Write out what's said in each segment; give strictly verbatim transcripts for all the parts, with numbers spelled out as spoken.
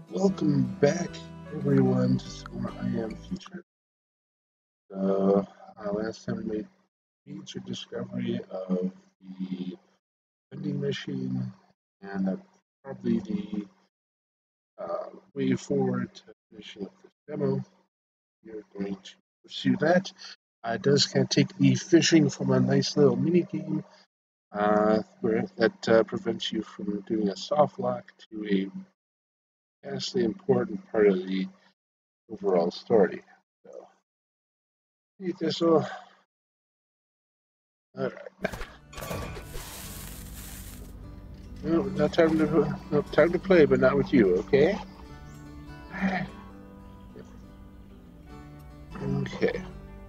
Welcome back, everyone, to Somewhere I Am Future. So, uh, last time we made major discovery of the vending machine, and that's probably the uh, way forward to finishing up this demo. We are going to pursue that. Uh, it does kind of take the fishing from a nice little mini game uh, where that uh, prevents you from doing a soft lock to a vastly important part of the overall story. So, hey, Thistle. All right. No, not time to no time to play, but not with you. Okay. Okay.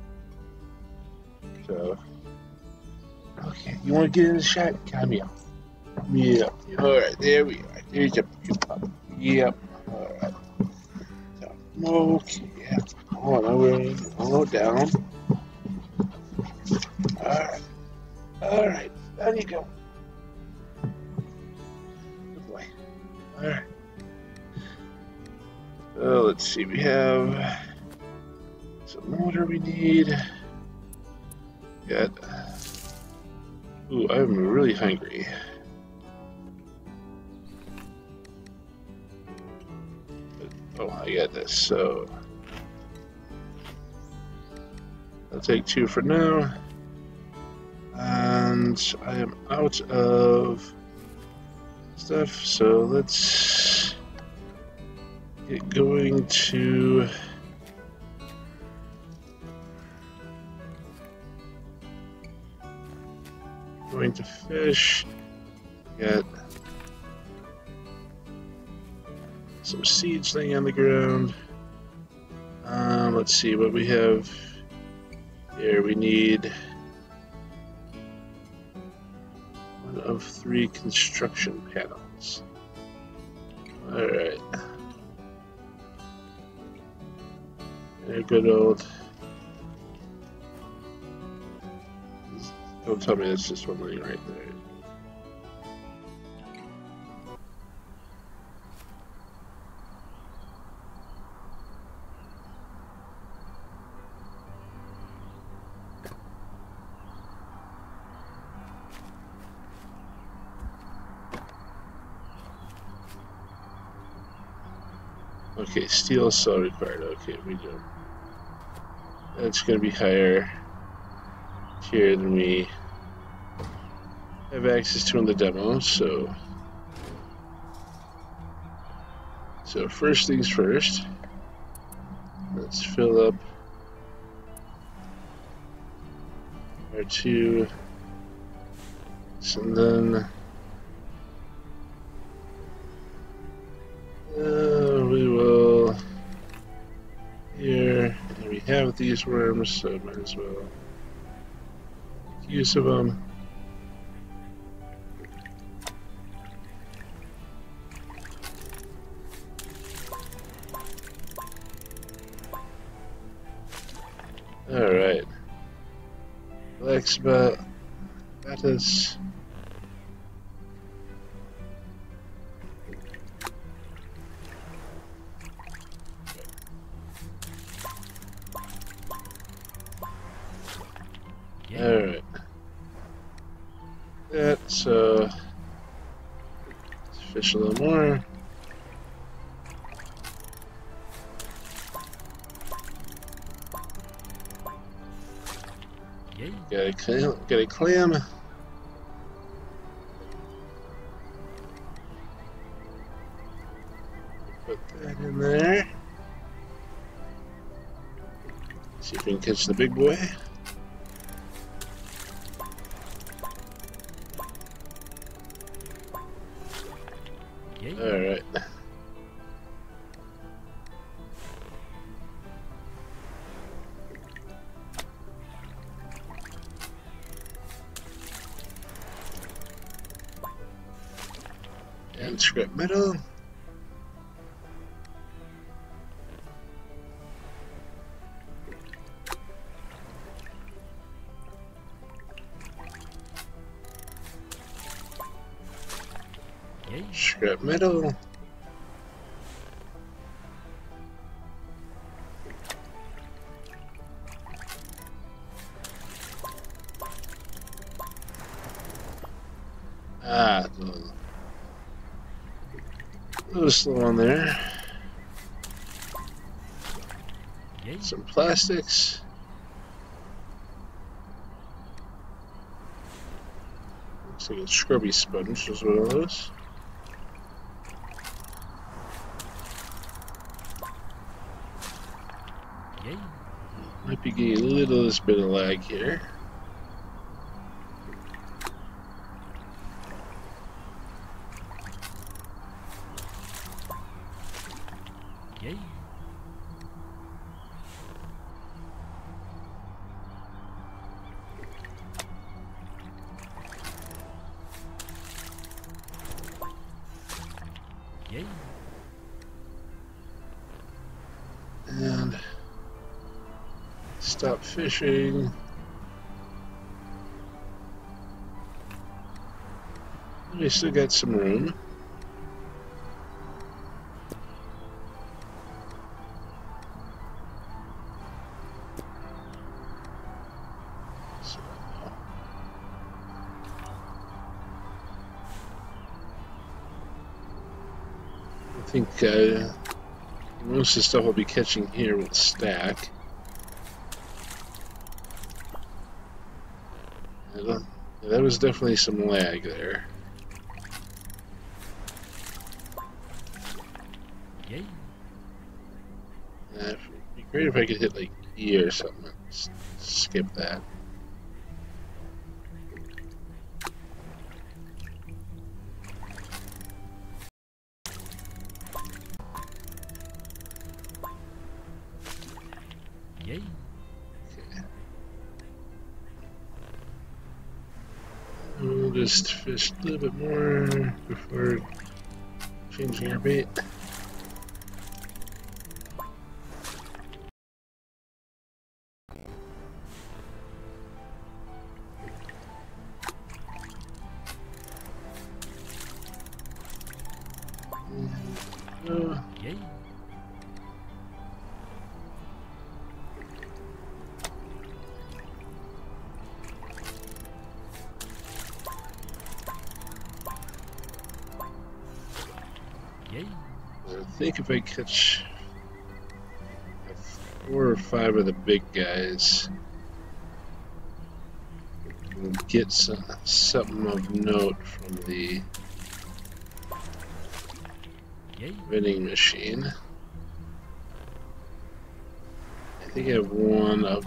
So, okay, you want to get in the shot? Come here. Yeah. All right. There we are. There's your, your pup. Yep. All right. So, okay. Yeah. Hold on. We're hold down. All right. All right. Down you go. Good boy. All right. So let's see. We have some water we need. Got. Ooh, I'm really hungry. Oh, I got this. So I'll take two for now. And I am out of stuff, so let's get going to going to fish. Got some seeds laying on the ground. Um, let's see what we have here. We need one of three construction panels. All right. A good old. Don't tell me it's just one laying right there. Okay, steel saw required. Okay, we do. That's going to be higher here than we have access to in the demo. So, so first things first. Let's fill up our two, and then uh, we will here. And we have these worms, so might as well make use of them. All right, black spot, Batis. Yeah. All right, that so let's fish a little more. Got a clam. Got a clam. Put that in there. See if we can catch the big boy. All right. And scrap metal. Scrap metal. A little slow on there. Yay. Some plastics. Looks like a scrubby sponge is one of those. Yay. Might be getting a little bit of lag here. Yay. Yay. And stop fishing. We still got some room. So, I think uh, most of the stuff I'll be catching here will stack. Yeah, that was definitely some lag there. Yay. Uh, it'd be great if I could hit like E or something. Just skip that. Yay. We'll just fish a little bit more before changing our bait. Uh, Yay. Yay. I think if I catch four or five of the big guys, we'll get some, something of note from the Yay. vending machine. I think I have one of.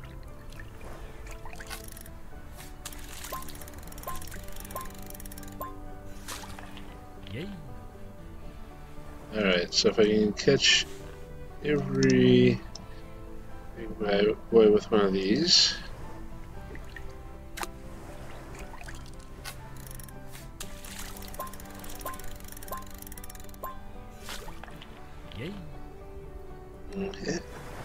Yay. Alright, so if I can catch every big boy with one of these. Yay. Okay.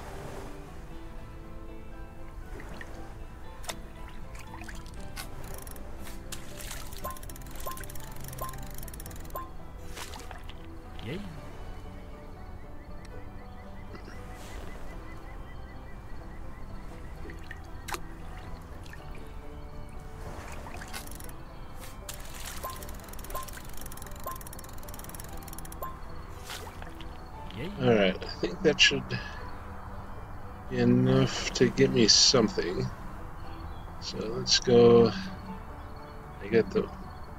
Yay. Yay. Alright, I think that should be enough to get me something. So let's go. I got the.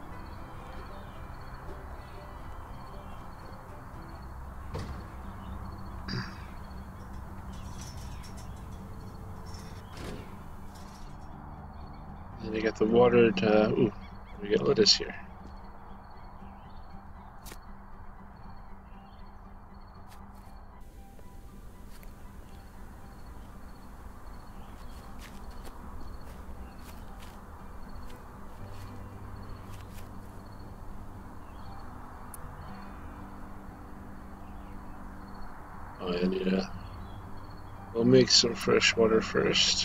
And I got the water to. Ooh, we got lettuce here. Oh, I need to. We'll make some fresh water first.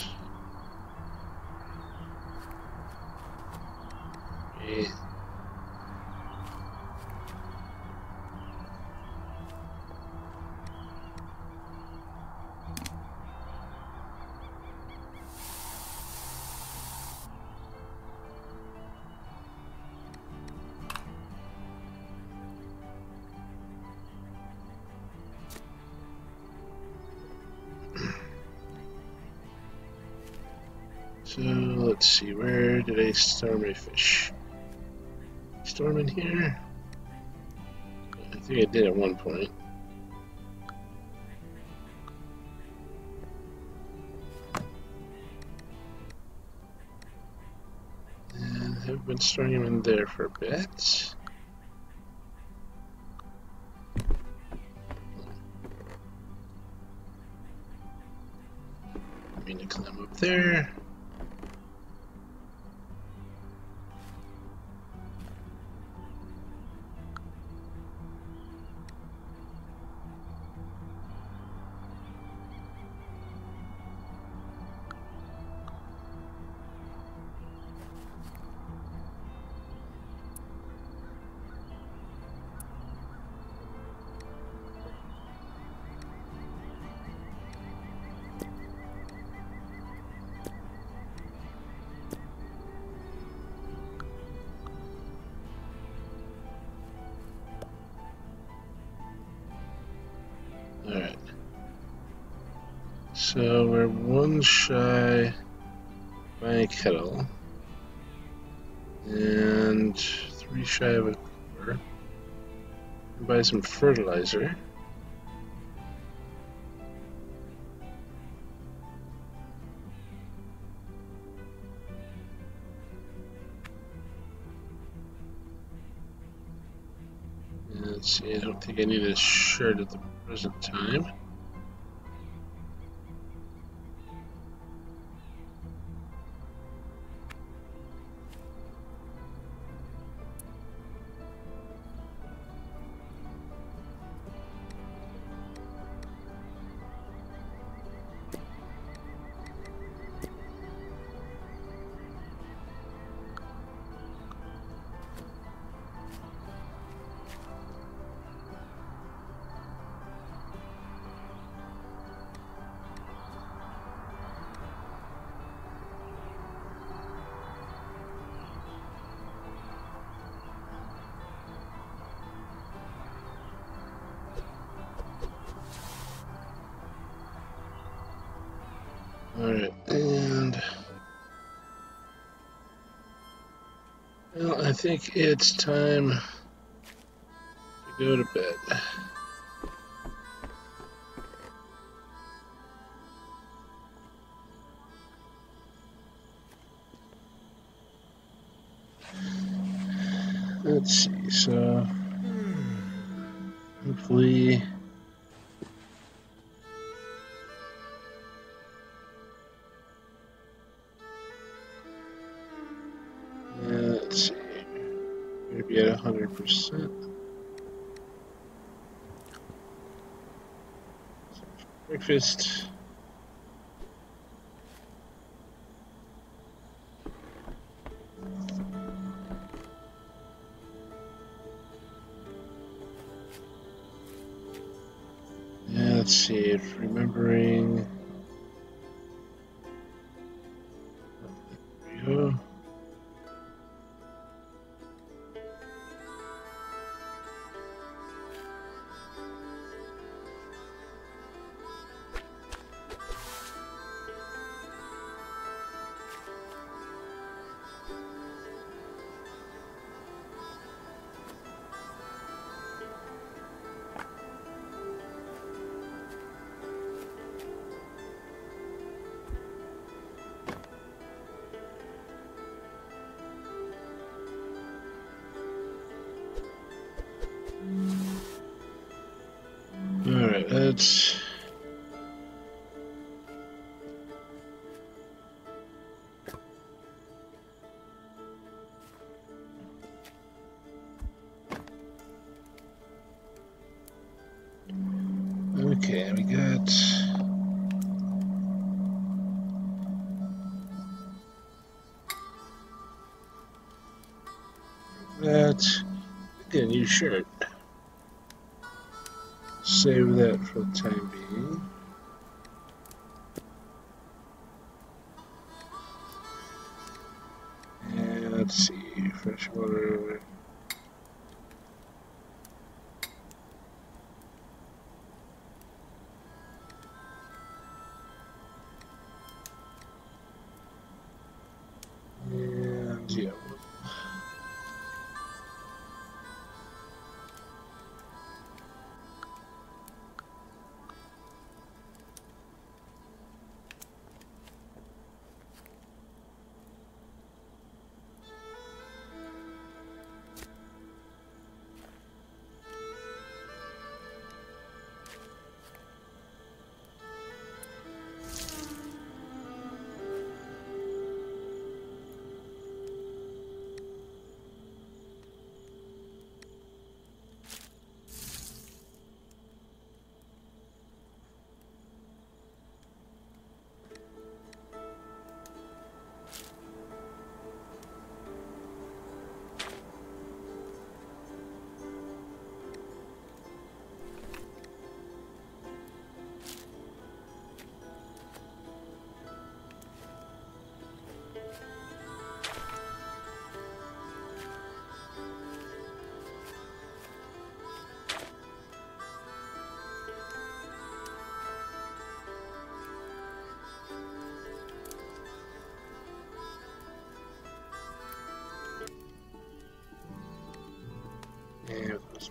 Okay. So let's see, where did I storm a fish? Storm in here? I think I did at one point. And I've been storing him in there for a bit. I mean to climb up there. Alright. So we're one shy by a kettle. And three shy of a cooler. Buy some fertilizer. And let's see, I don't think I need a shirt at the present time. Alright, and well, I think it's time to go to bed. Let's see, so hopefully uh, let's see, maybe at a hundred percent. Breakfast. Yeah, let's see, if remembering. There we go. Alright, let's okay, we got that. Get a new shirt. Save that for the time being. And let's see, fresh water.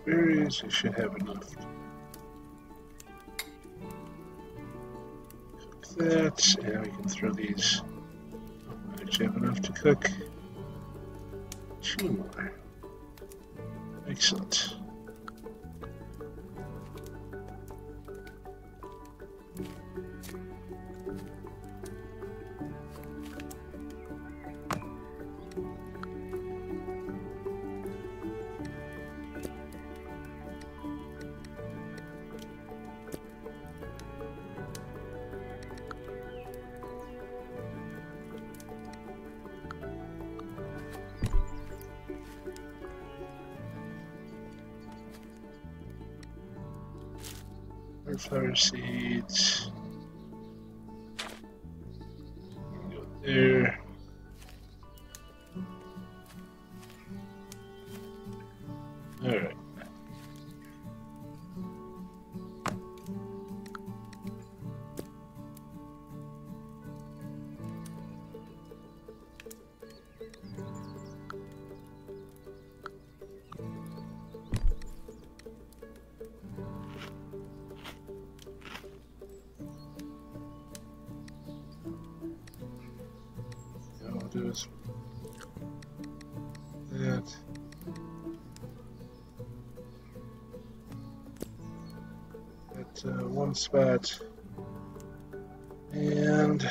berries, you should have enough to cook that. And we can throw these. Oh, actually have enough to cook two more. Excellent. Sunflower seeds. Go there. All right. I'll do is that. At uh, one spot. And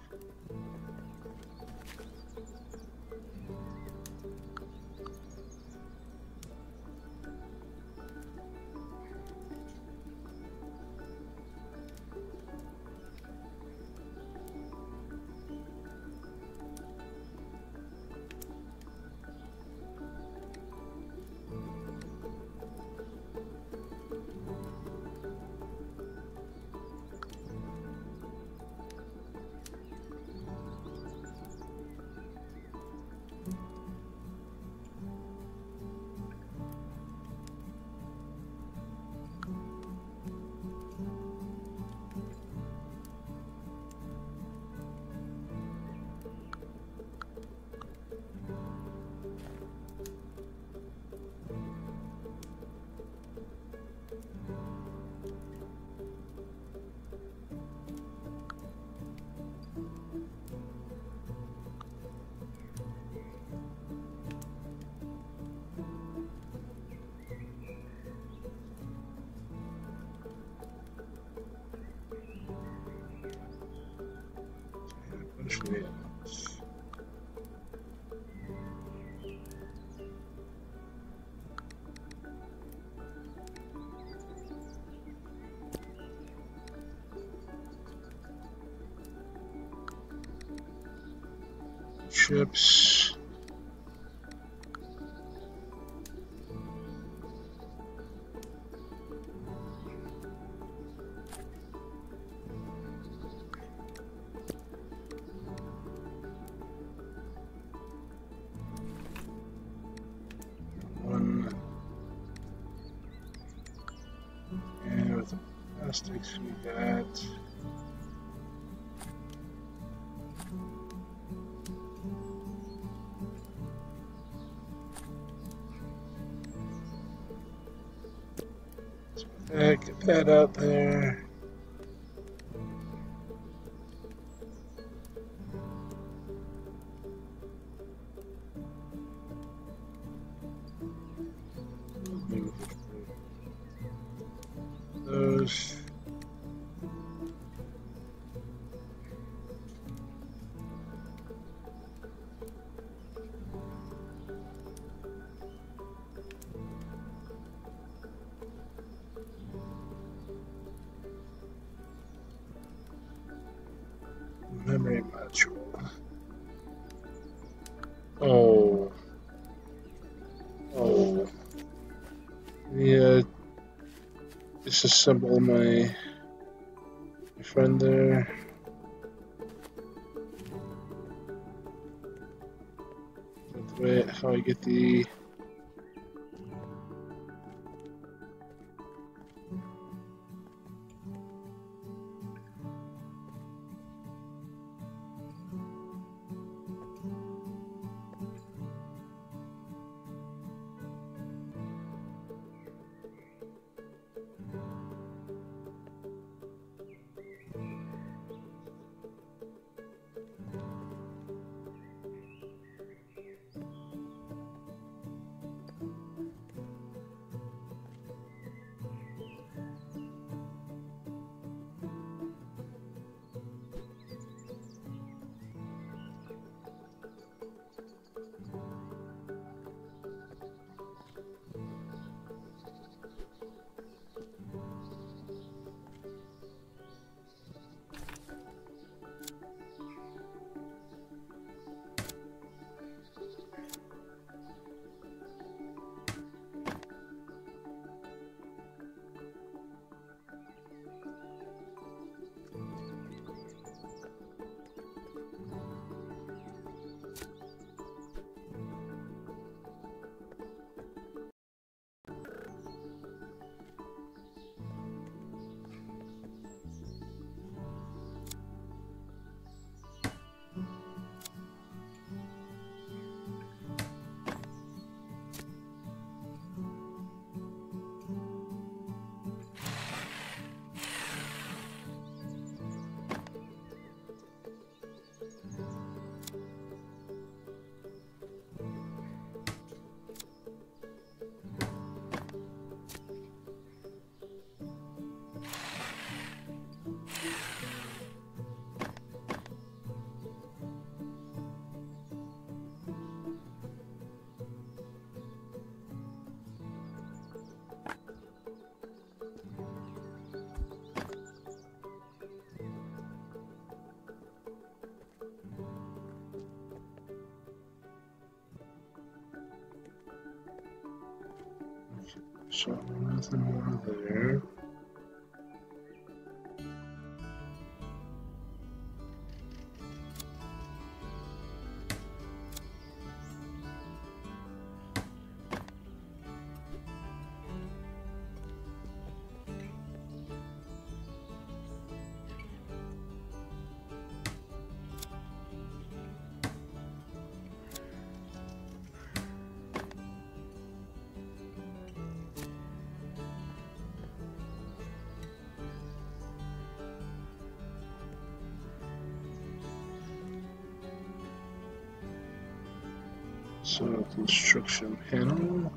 actually, chips. One. And with the plastics we got. Uh, get that out there. Move those. Memory module. Oh. Oh. Yeah. Disassemble my, my friend there. That's the way how I get the So nothing more there. So construction panel.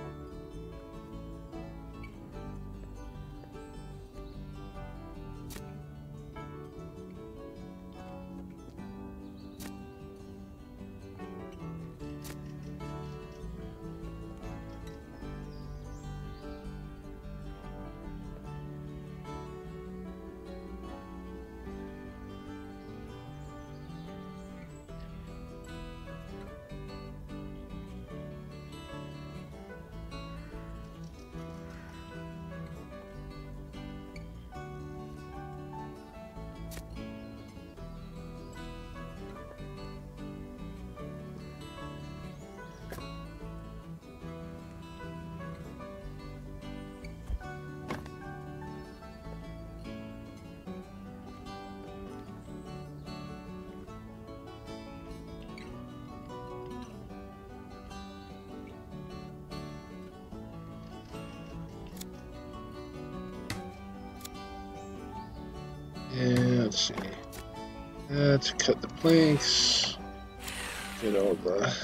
And let's see. Let's cut the planks. Get all the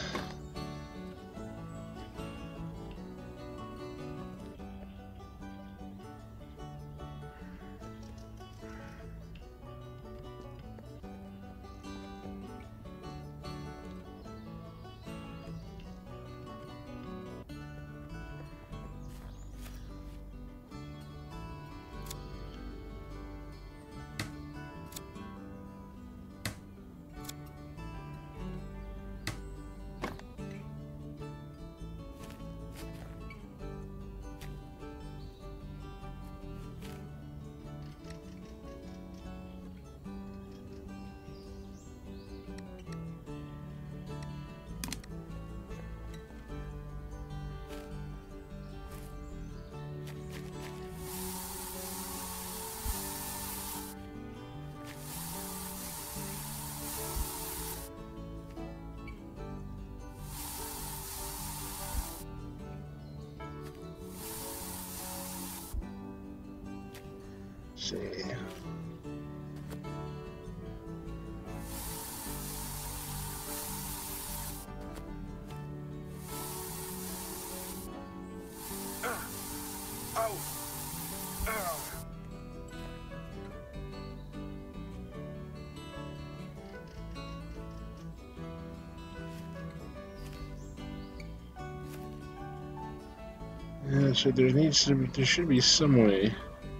see. Yeah, so there needs to be, there should be some way.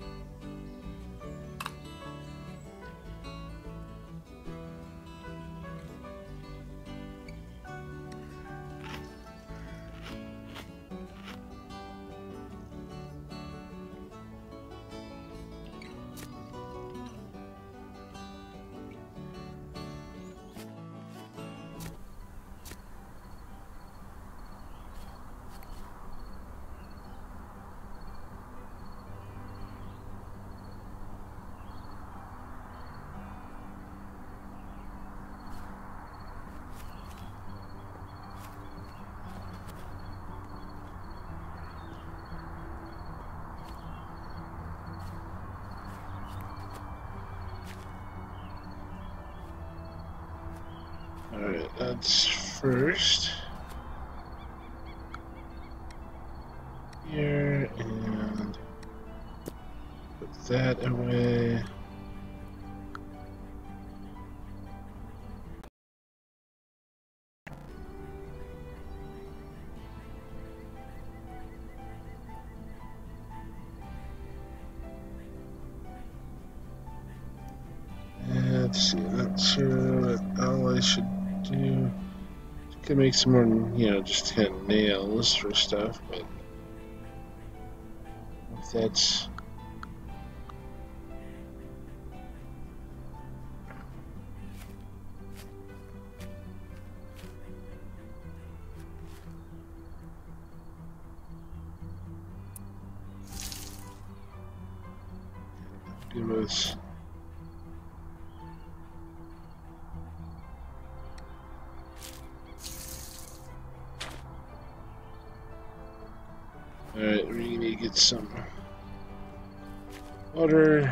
Alright, that's first. Here, and put that away. And let's see, not sure what all I should do. Could make some more, you know, just kind of nails for stuff, but That's give us. Alright, we need to get some water.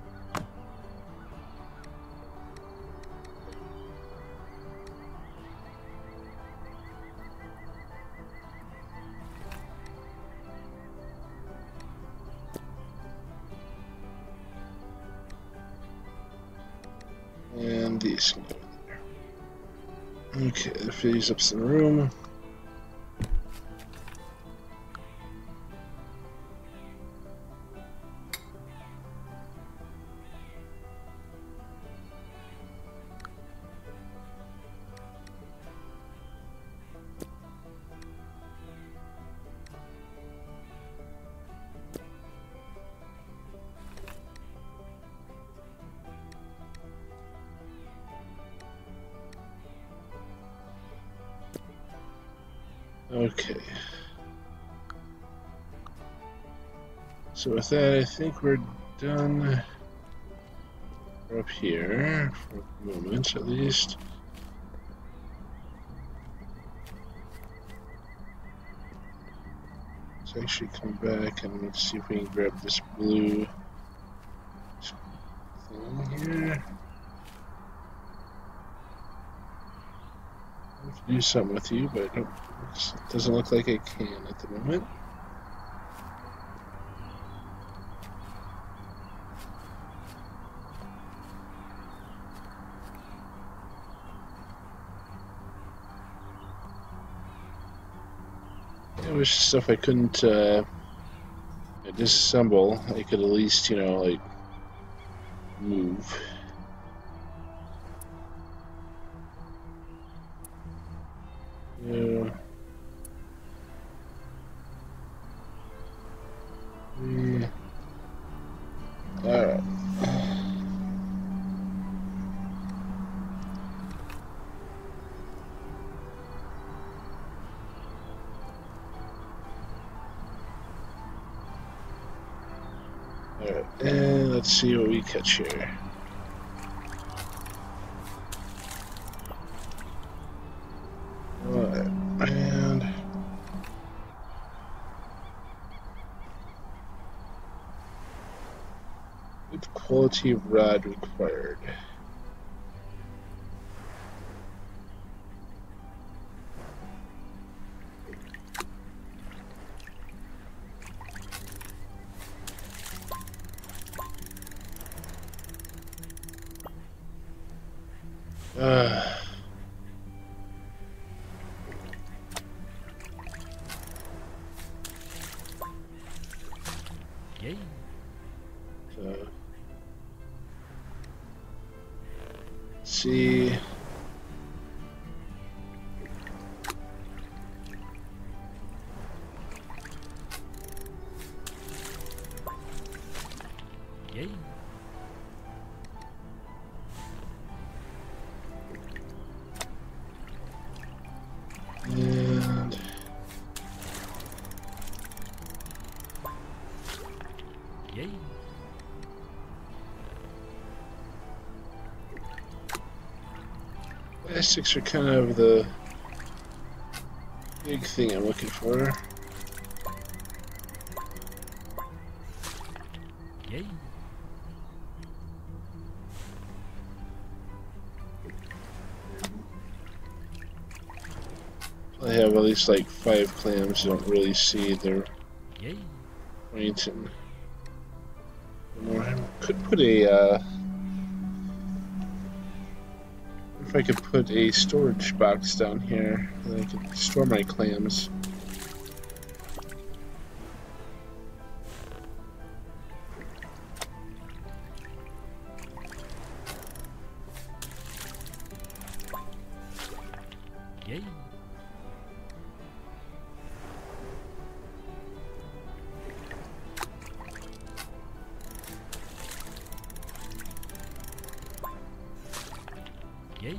And these can go in there. Okay, that fills up some room. Okay. So with that, I think we're done. We're up here for the moment, at least. Let's actually come back and see if we can grab this blue thing here. I have to do something with you, but I don't, it doesn't look like I can at the moment. I wish stuff I couldn't uh, disassemble, I could at least, you know, like, move. Yeah. Yeah. Alright. Alright, and let's see what we catch here. Alright, and good quality rod required. Uh, Yay. so, see. Yay. And Yay. plastics are kind of the big thing I'm looking for. Yay. I have at least like five clams. I don't really see their Yay. point in more. I could put a. Uh, if I could put a storage box down here, then I could store my clams. Yay. Yay.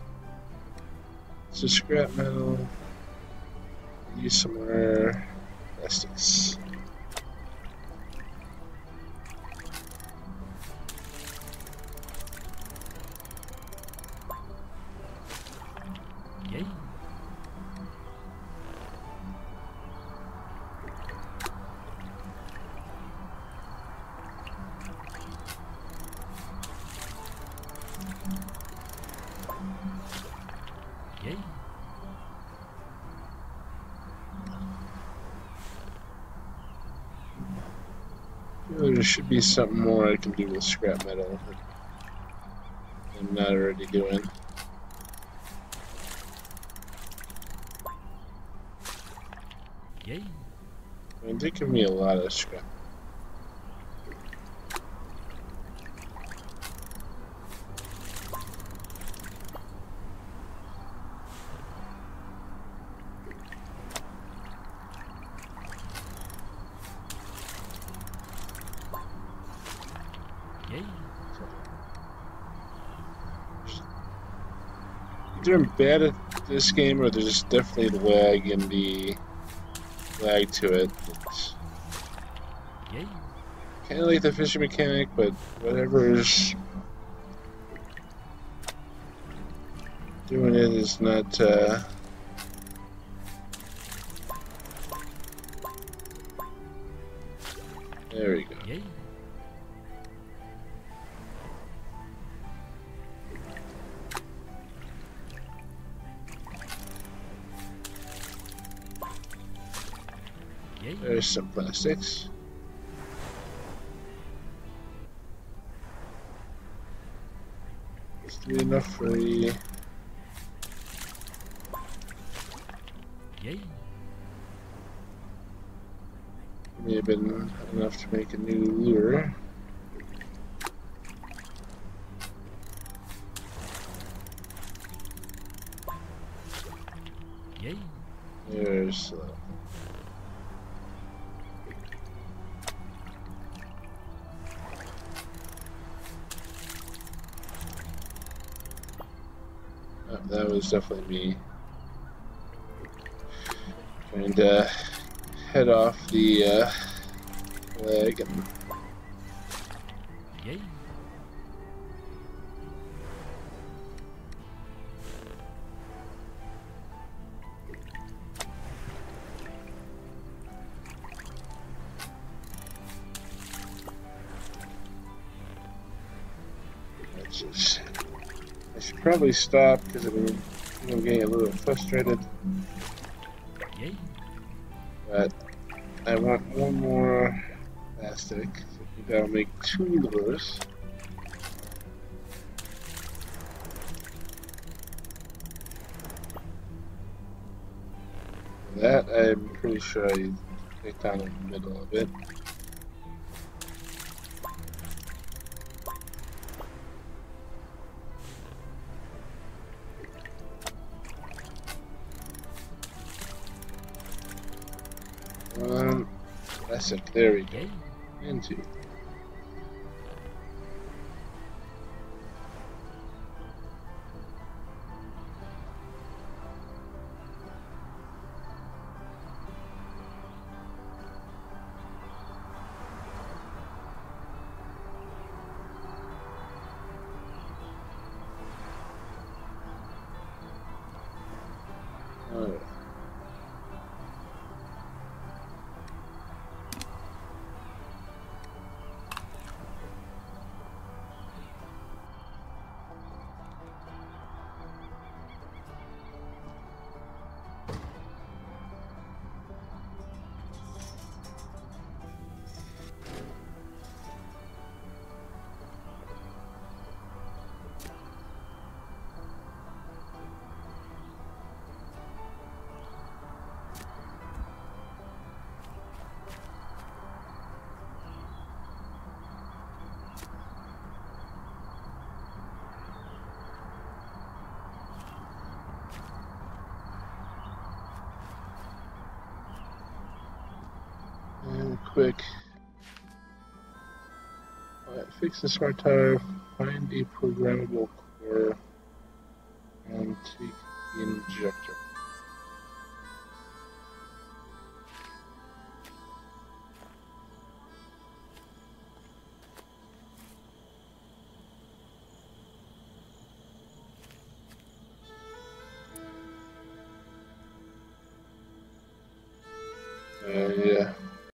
So scrap metal. Use some more plastics. Yay. Yay. There should be something more I can do with scrap metal that I'm not already doing. Yay. I mean, they give me a lot of scrap. Yay. Either I'm bad at this game or there's definitely lag in the lag to it. It's Yay. kind of like the fishing mechanic, but whatever's doing it is not. Uh, there we go. Yay. Yay. There's some plastics. It's be enough for the. Yay. May have been enough to make a new lure. Yay. There's. Uh, oh, that was definitely me trying to head off the uh, leg and. Yay. Just, I should probably stop because I'm, I'm getting a little frustrated. Yay. But I want one more plastic. So I think I'll make two lures. That I'm pretty sure I take down in the middle of it. Um, plastic. There we go. Yay. Into. Alright. And quick. Alright, fix the smart tire. Find a programmable core. and take the injector. Uh, yeah.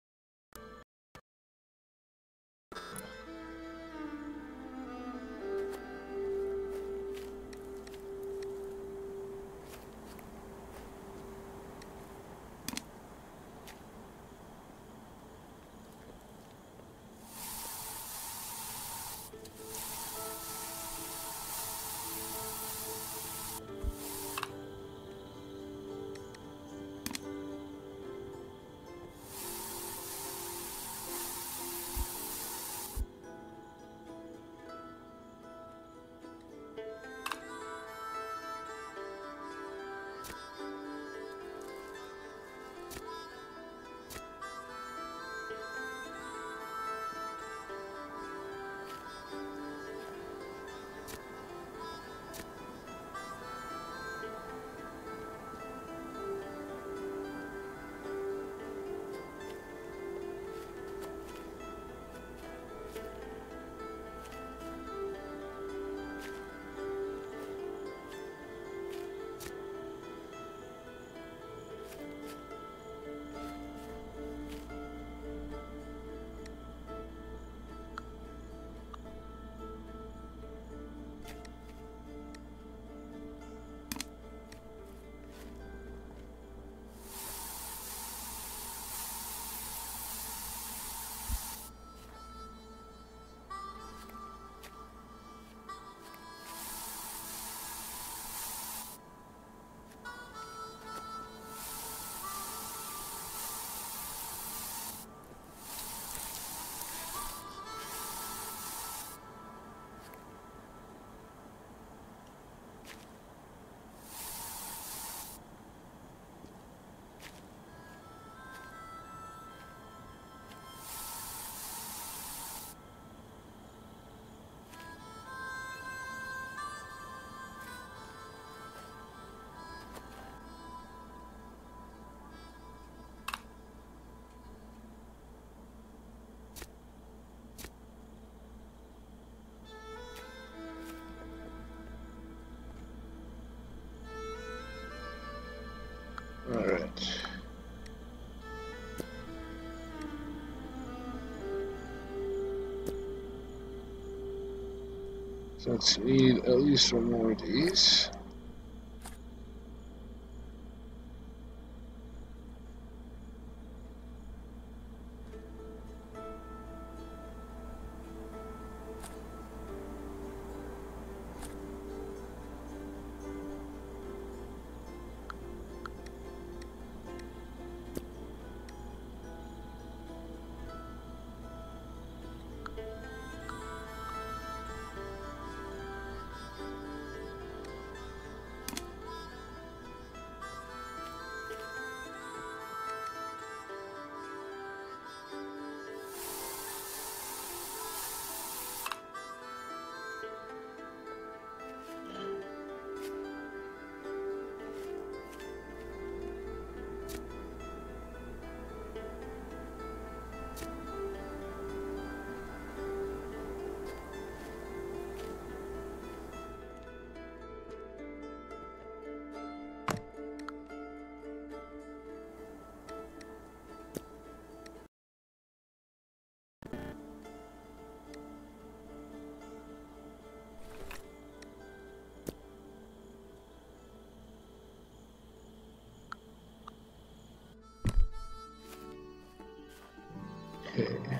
All right. So let's need at least one more of these. Okay.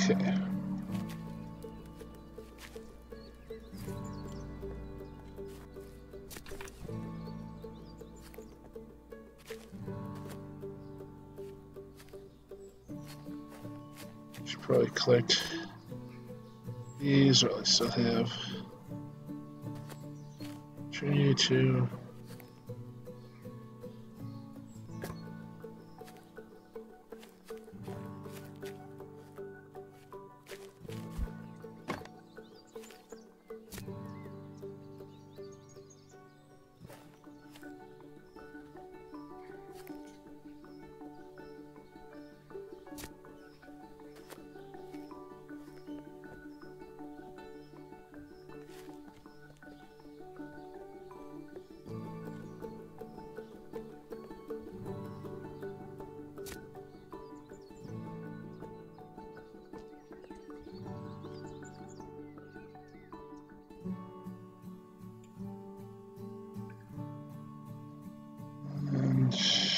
Okay. Should probably collect these, or I still have Trinity two. And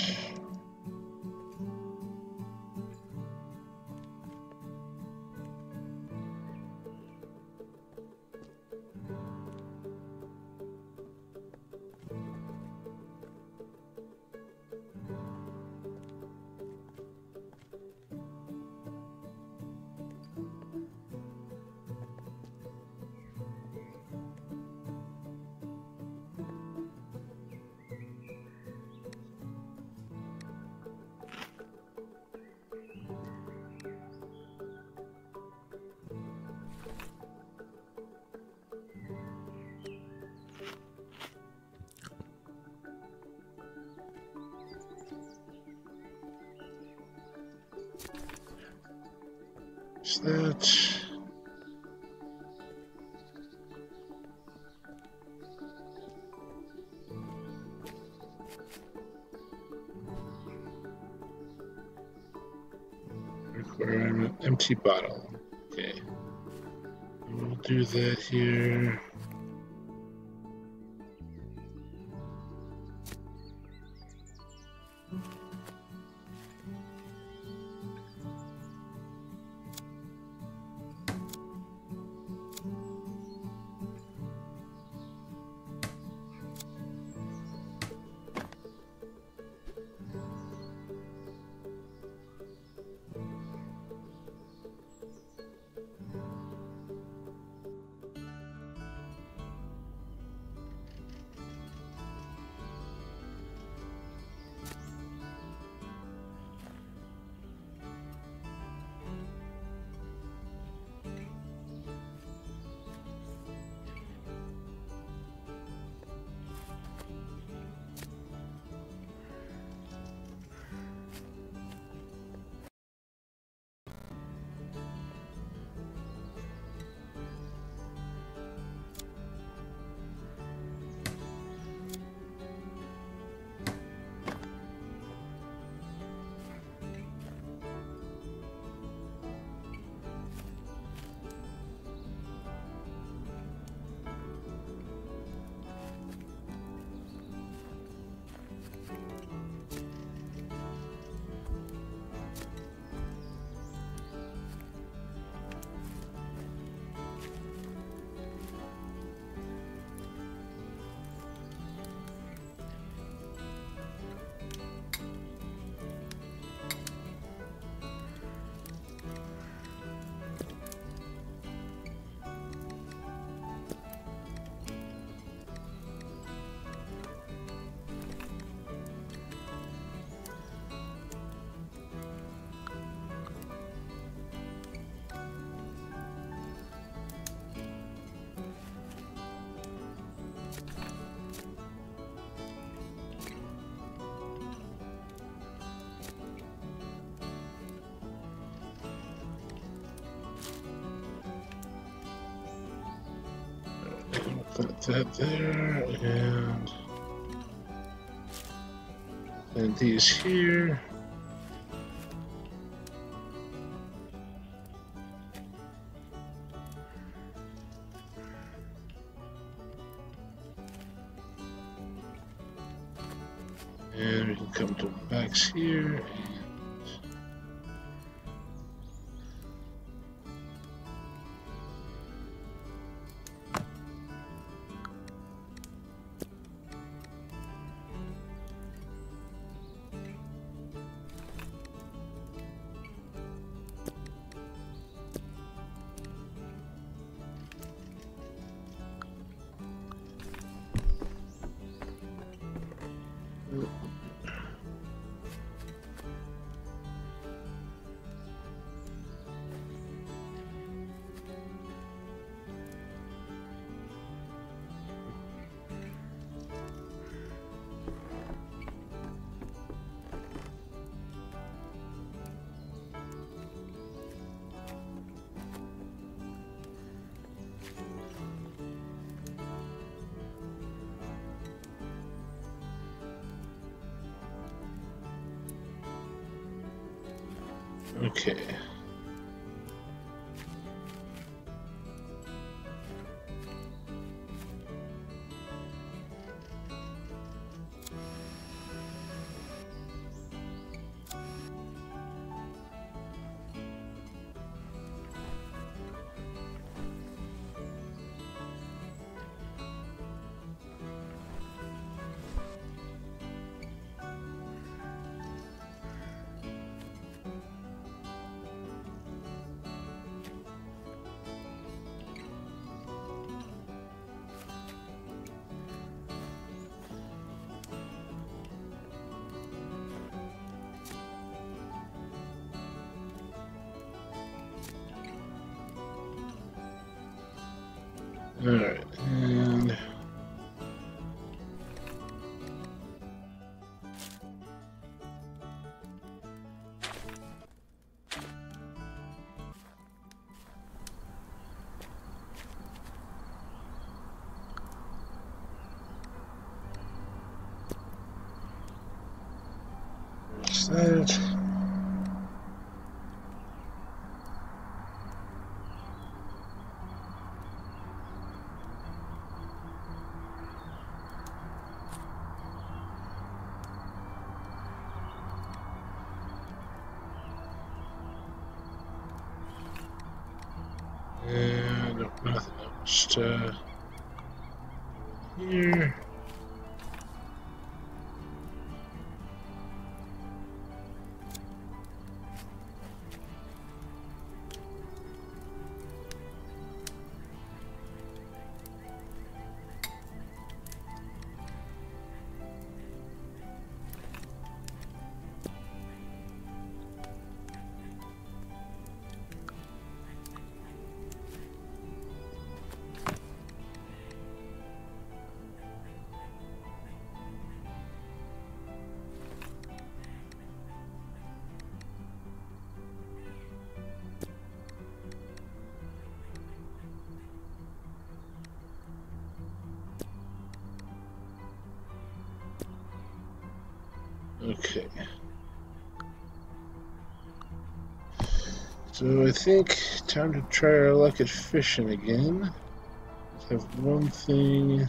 is that. Require an empty bottle. Okay. We'll do that here. Put that there, and and these here. And we can come to Max here. Okay. All right, and there's that. And nothing else to here. Okay. So I think time to try our luck at fishing again. I have one thing.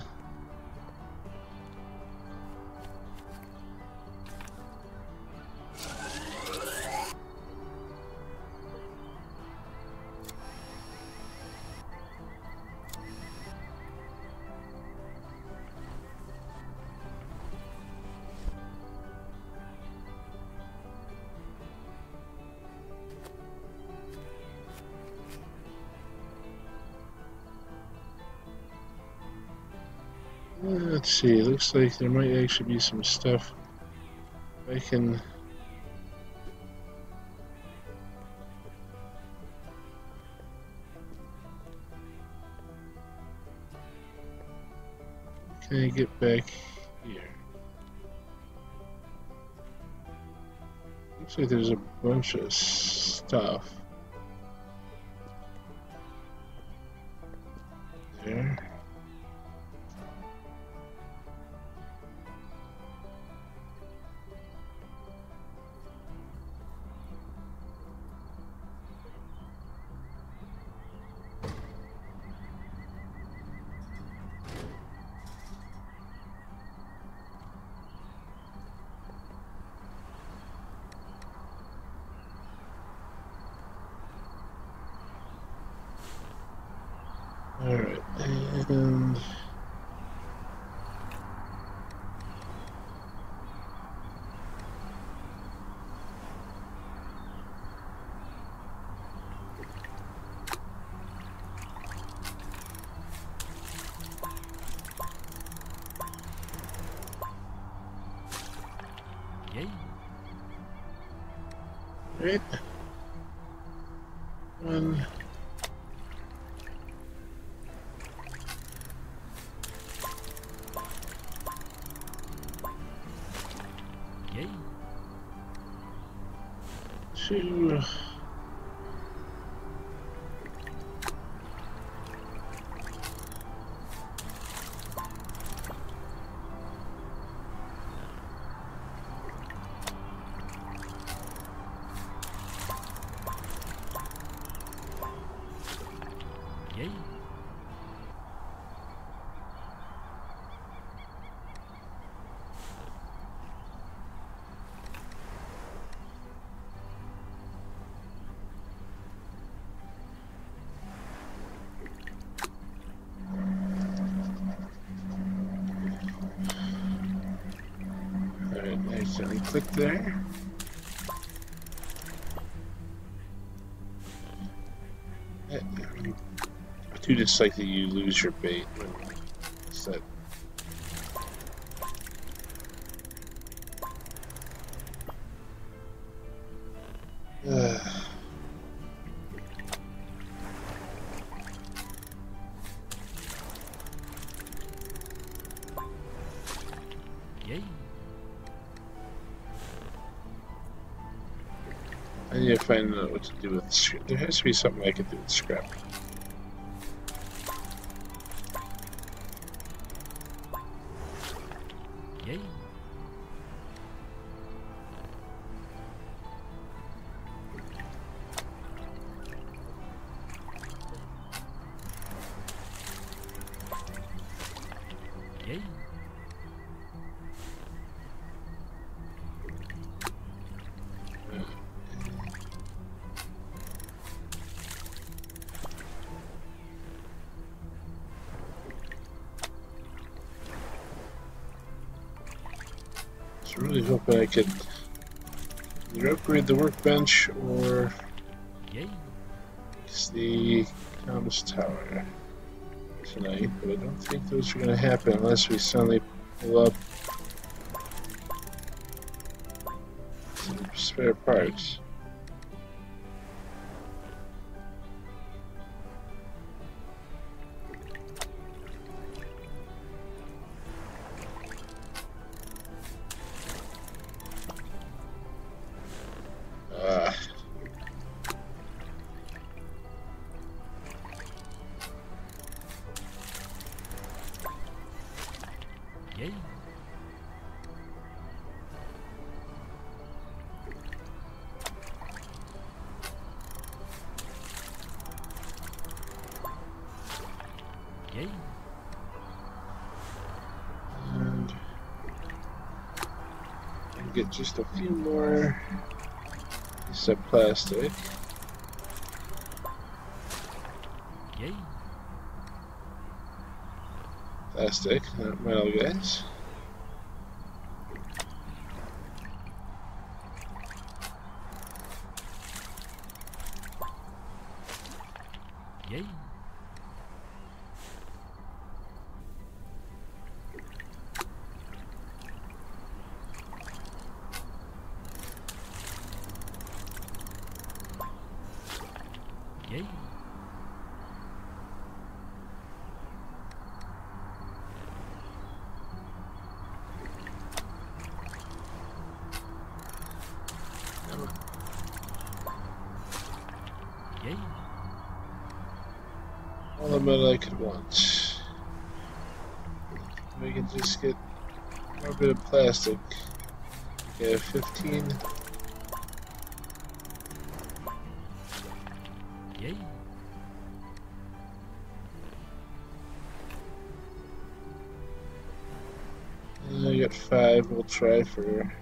Let's see, looks like there might actually be some stuff I can... Can I get back here? Looks like there's a bunch of stuff there. Alright, and... Yay. Right. One. Yay. Two. accidentally clicked there. I do dislike that you lose your bait when it's that. Uh, Yay. I need to find out what to do with scrap. There has to be something I can do with scrap. Yay. Yay. I was really hoping I could either upgrade the workbench or Yay. fix the comms tower tonight, but I don't think those are going to happen unless we suddenly pull up some spare parts. Ah. Yay. Yay. And and get just a few more pieces of plastic. Yay. Plastic, not metal, guys. Yay. Yay. Yay. All the metal I could want. We can just get more bit of plastic. Okay, fifteen. Yay. And I got five. We'll try for.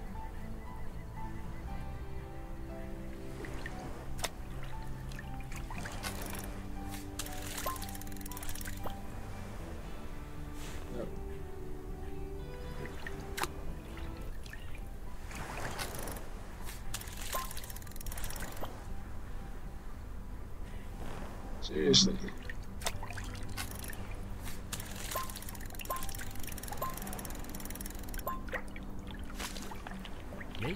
Seriously. Yay.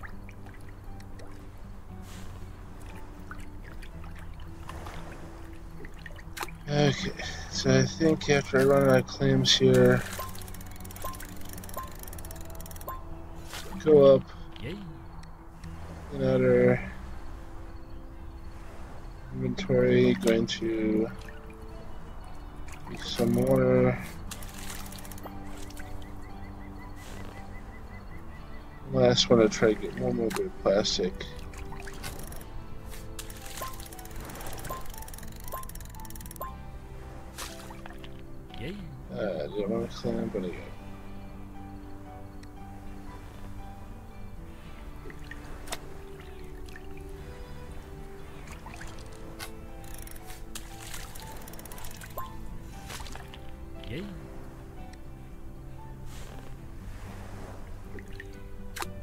Okay, so I think after I run out of clams here, go up Yay. another inventory, going to make some more. Last one, I try to get one more bit of plastic. Yay. Uh, I didn't want to climb, but I got it. Yay.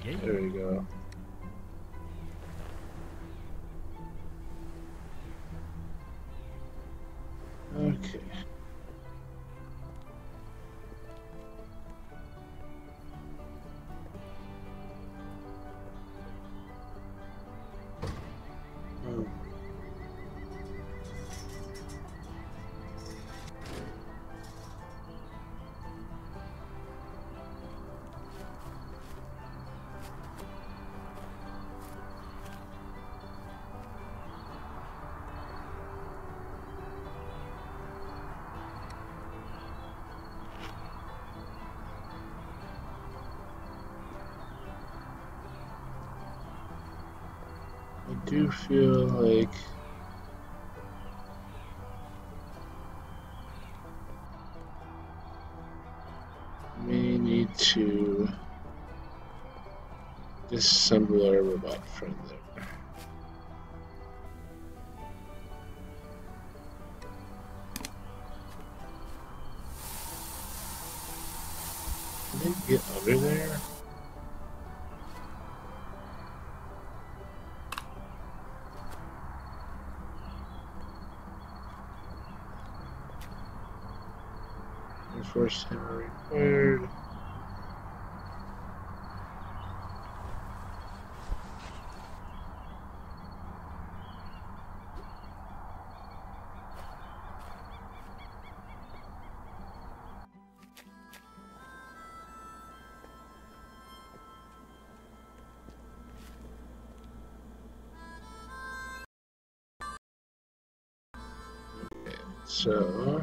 Yay. There we go. Okay. Hmm. I do feel like we need to disassemble our robot friend there. Can they get under there? Reinforced hammer required. So,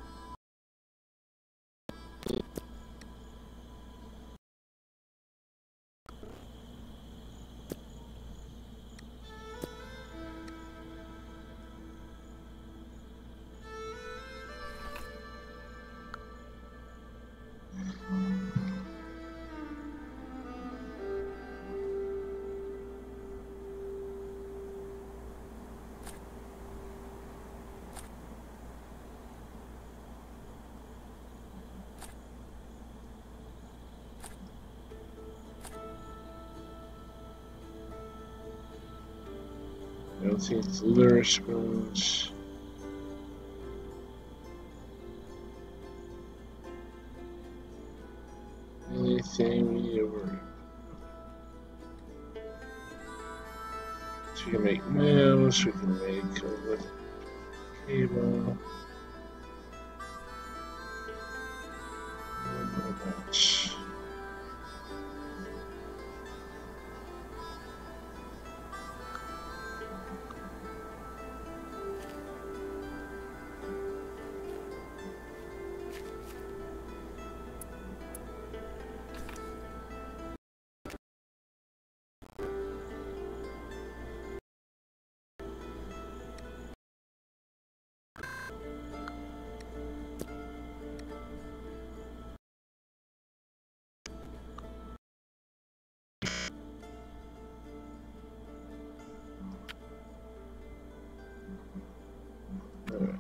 I don't think it's lure spoons. Anything we need to worry about. So we can make nails, we can make a little cable. Not much. Alright.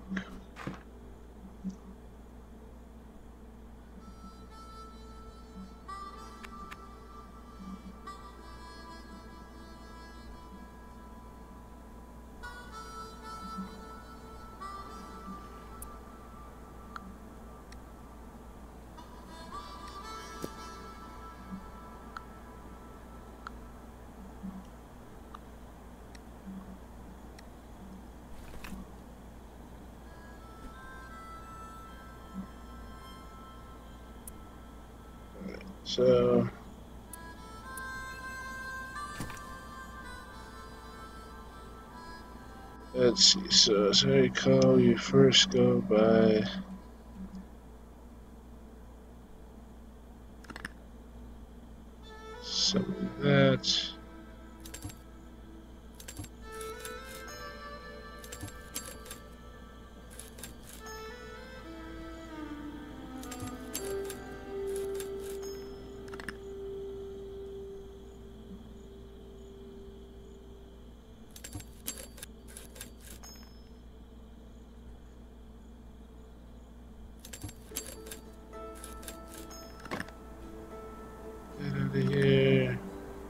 So, let's see. So, as I recall, you first go by some of that. Get out of here.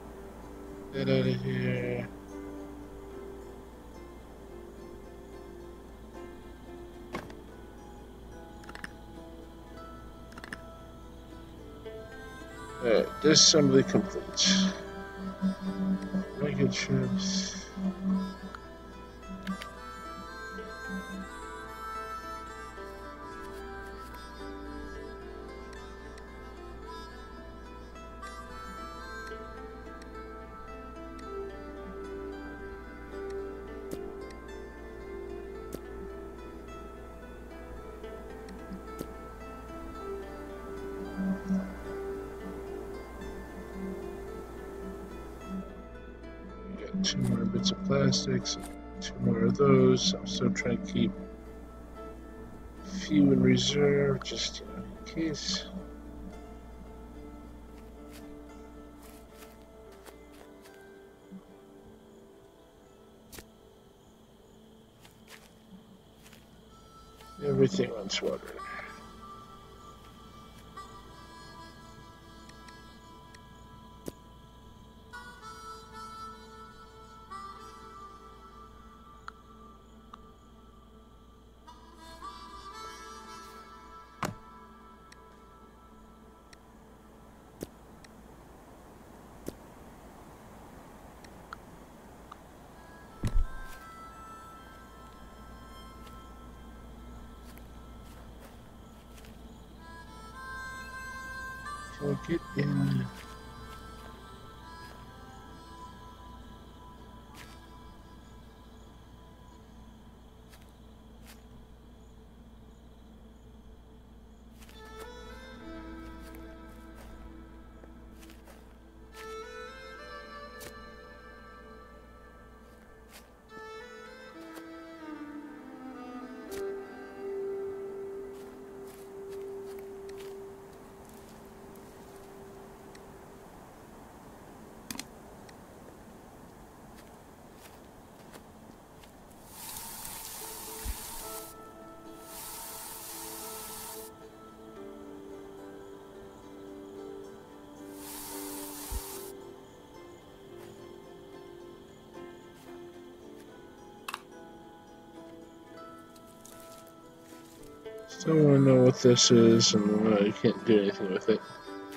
Alright, disassembly complete. Regular ships. Two more bits of plastics, two more of those. I'm still trying to keep a few in reserve, just you know, in case. Everything wants water. So get in. Still want to know what this is and why you can't do anything with it.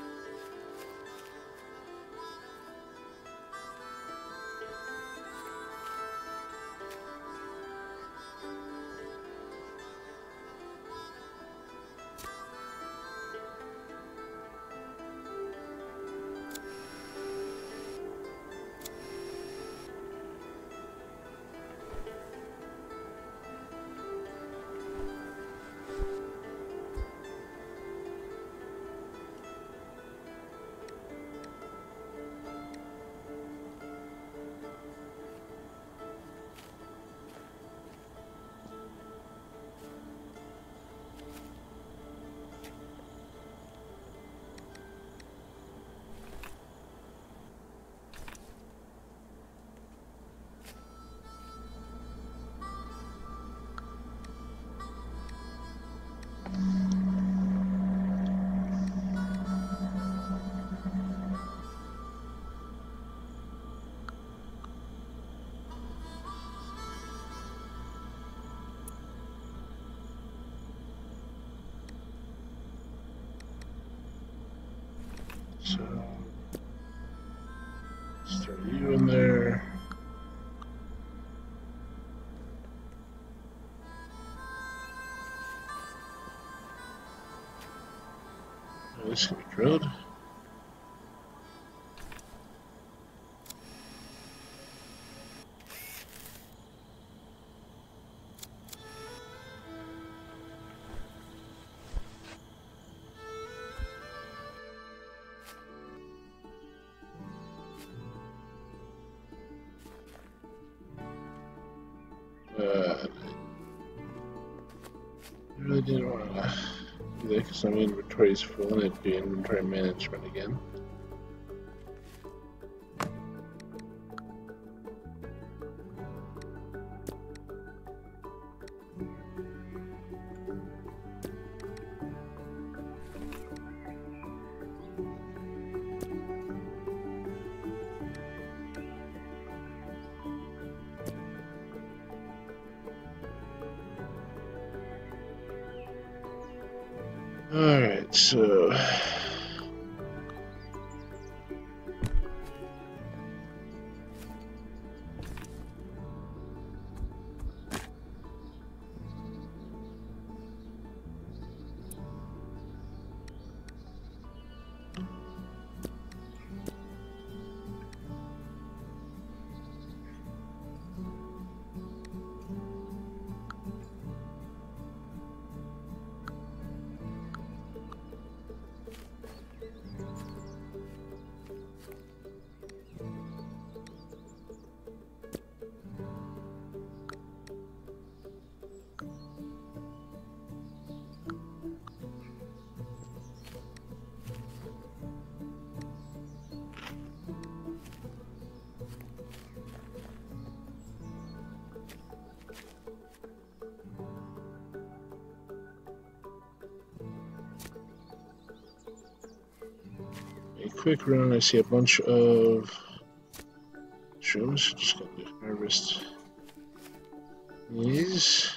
So, start you in there. Oh, this can be drilled. Uh, I really didn't want to do that because my inventory is full and it'd be inventory management again. Alright, so quick run, I see a bunch of shrooms. Just gonna harvest these.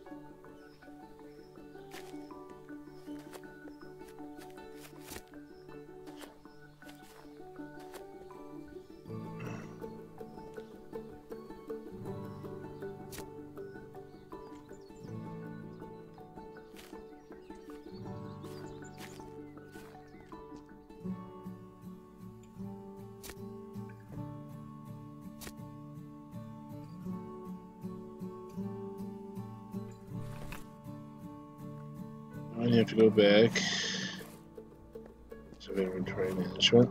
I have to go back. So inventory management.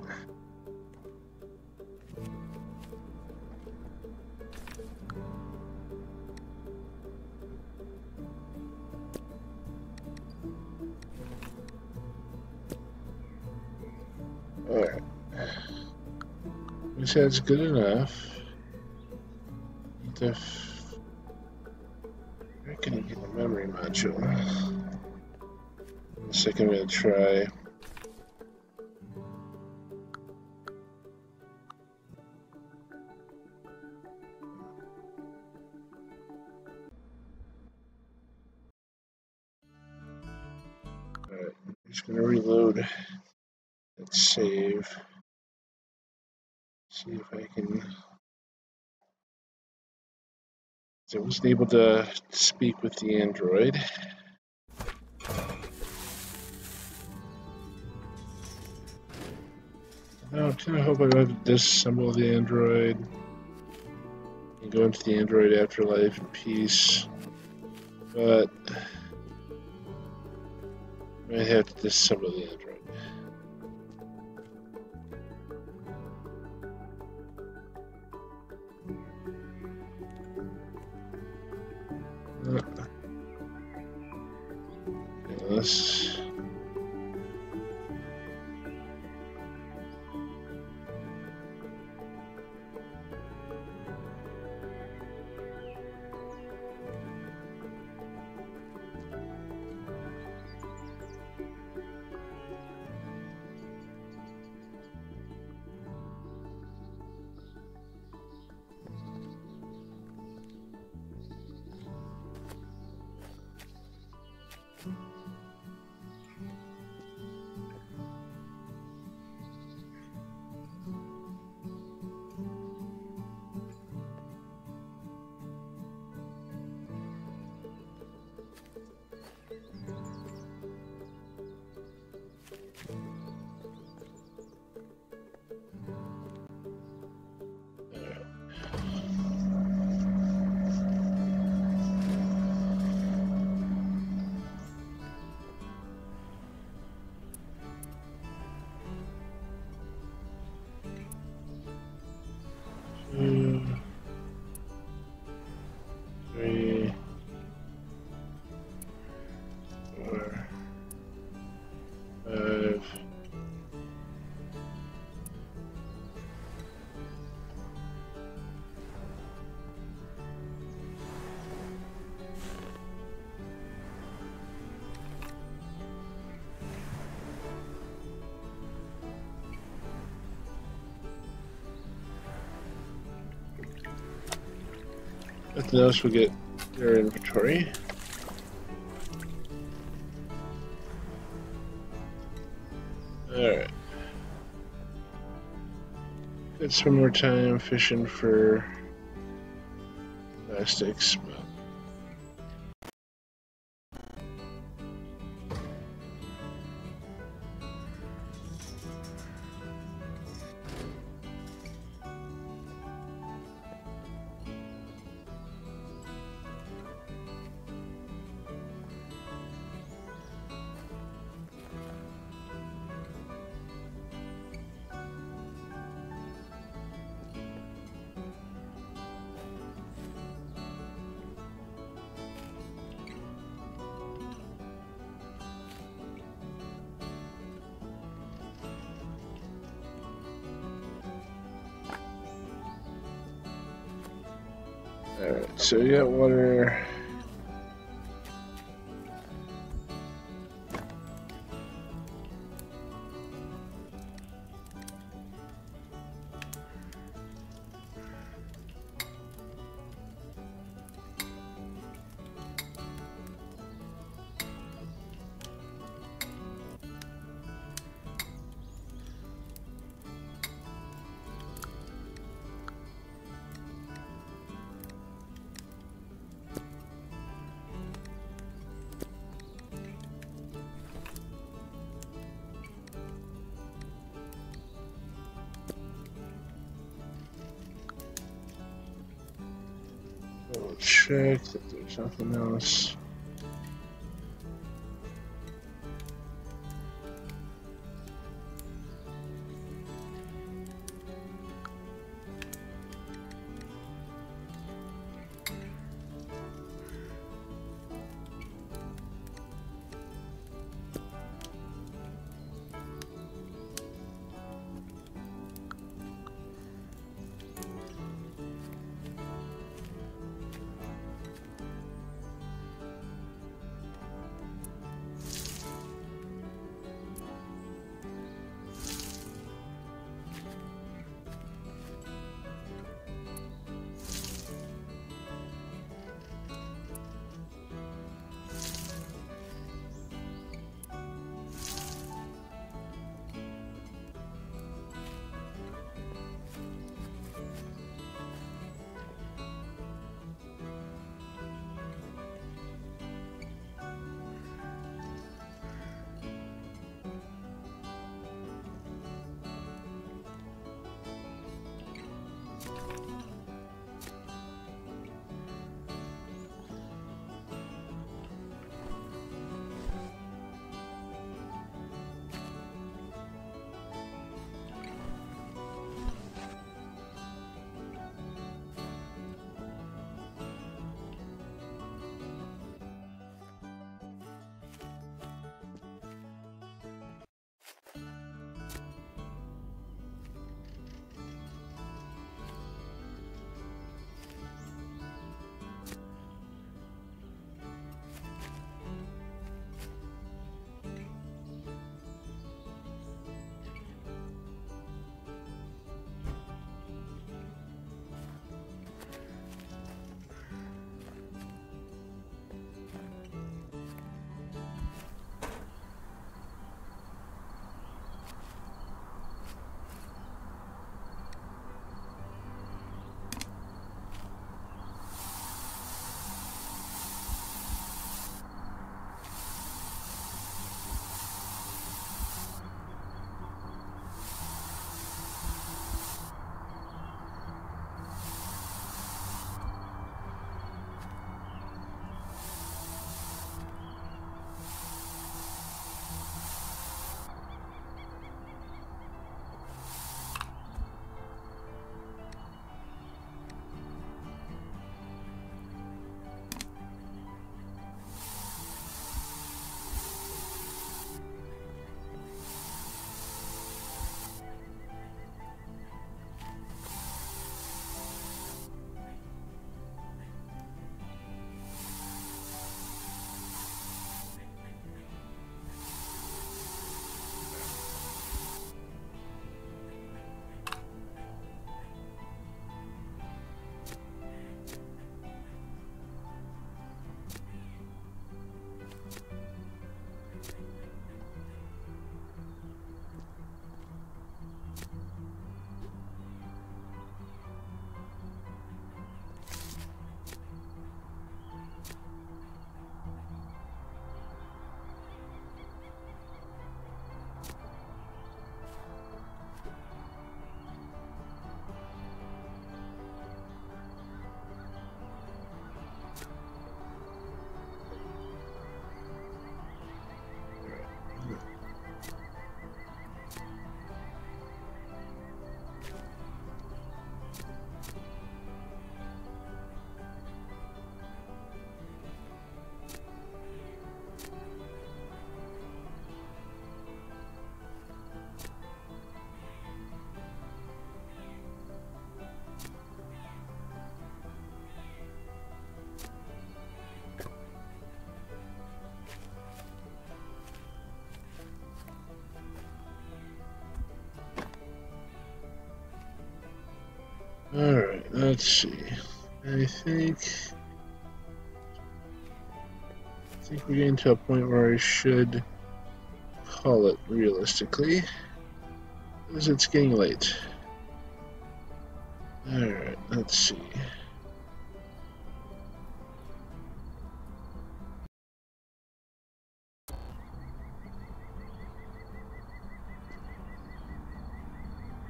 Alright. Which that's good enough. The Where can I get the memory module? Second, I'm going to try. Alright, I'm just going to reload that save. See if I can. I wasn't able to speak with the android. I kind of hope I don't have to disassemble the android and go into the android afterlife in peace, but I might have to disassemble the android. Uh, Unless. Two, three, four, five. Nothing else will get your inventory. Alright. Got some more time fishing for plastics. But Alright, so you got water. check that there's nothing else. Alright, let's see. I think I think we're getting to a point where I should call it realistically, because it's getting late. Alright, let's see.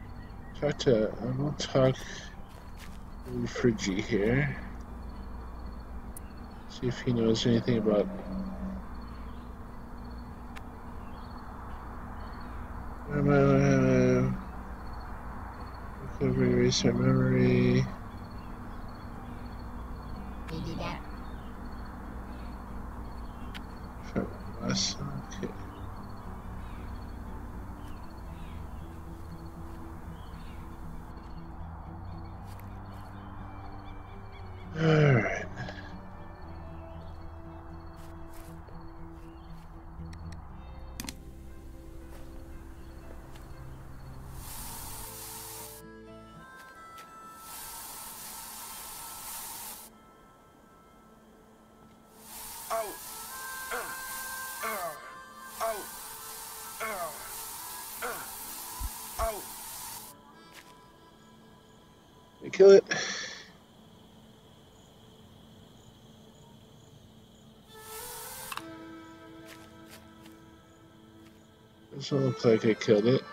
Talk to, I will talk to Friggy here. See if he knows anything about recovery, restart memory. Okay. All right. Kill it. Doesn't look like I killed it.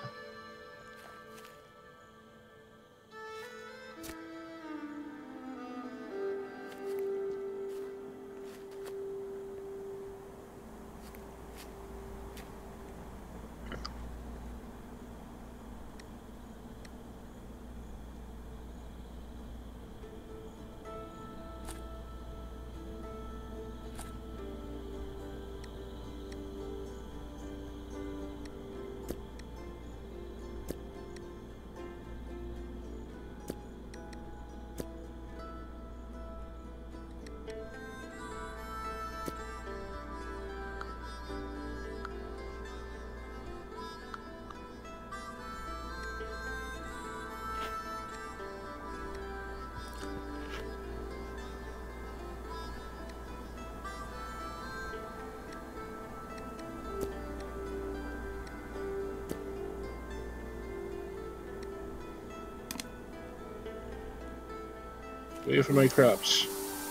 Wait for my crops.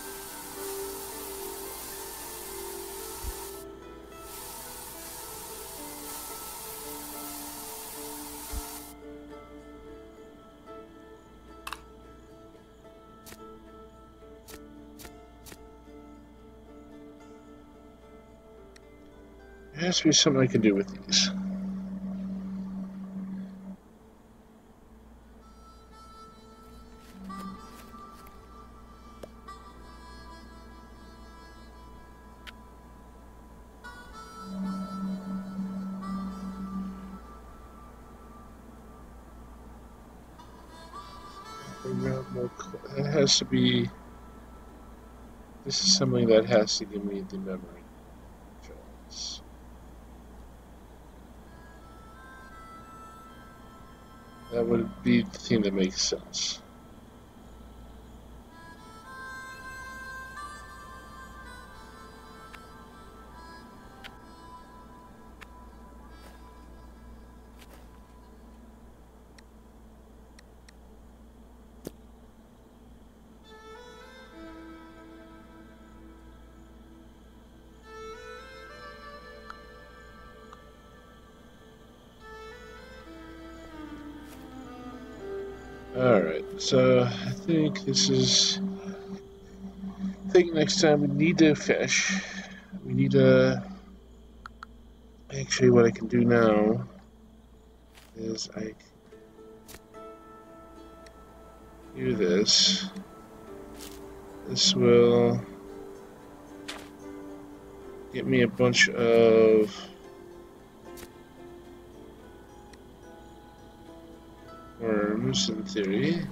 There has to be something I can do with these. That has to be. This is something that has to give me the memory. That would be the thing that makes sense. Alright, so I think this is. I think next time we need to fish. We need to. Actually, what I can do now is I can do this. This will get me a bunch of. Worms, in theory.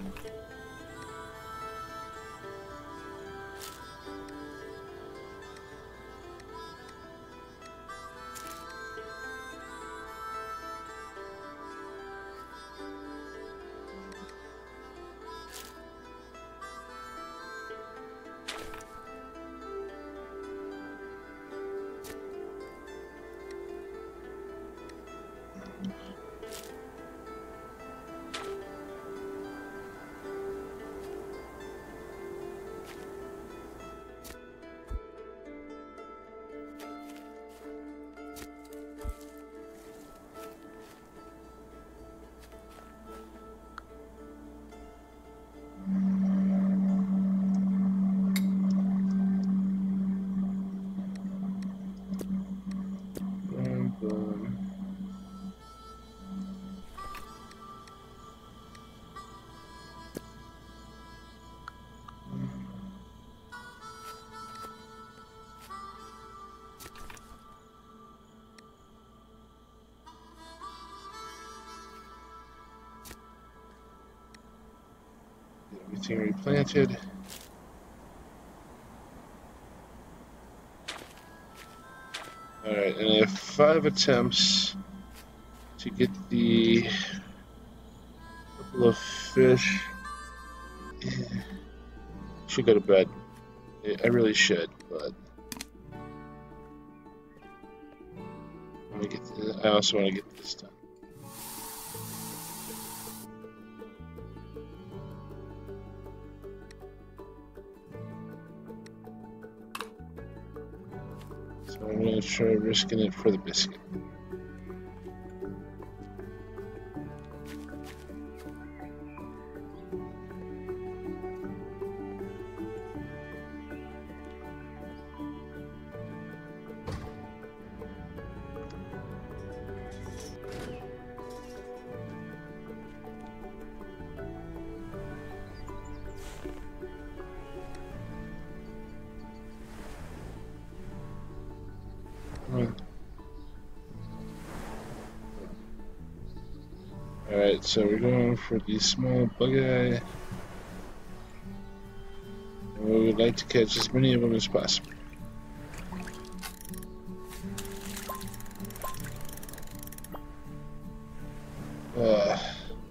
Boom. Everything replanted. Alright, and I have five attempts to get the couple of fish. Should go to bed. I really should, but I, want to get this, I also want to get this done. So I'm going to try risking it for the biscuit. Alright, so we're going for the small bug eye. And we would like to catch as many of them as possible. Uh,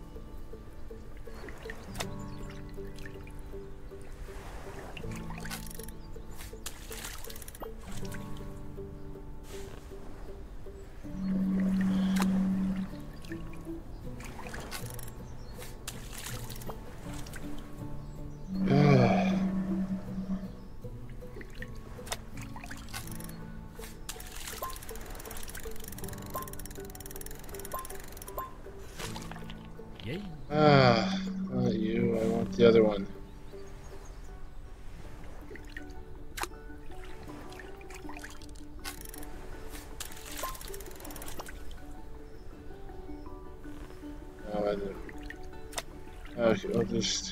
Yay. Ah, not you. I want the other one. No, I don't. Okay, I'll just.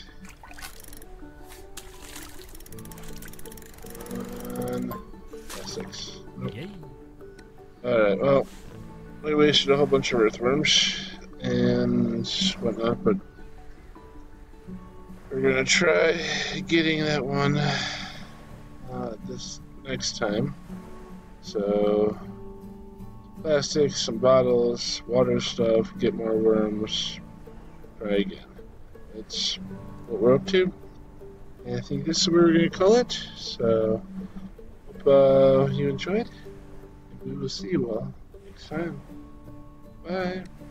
One, six. Nope. Yay. Alright, well, we wasted a whole bunch of earthworms and whatnot, but we're gonna try getting that one uh, this next time. So, plastic, some bottles, water stuff, get more worms, try again. That's what we're up to, and I think this is what we're gonna call it. So, hope uh, you enjoyed. We will see you all next time. Bye.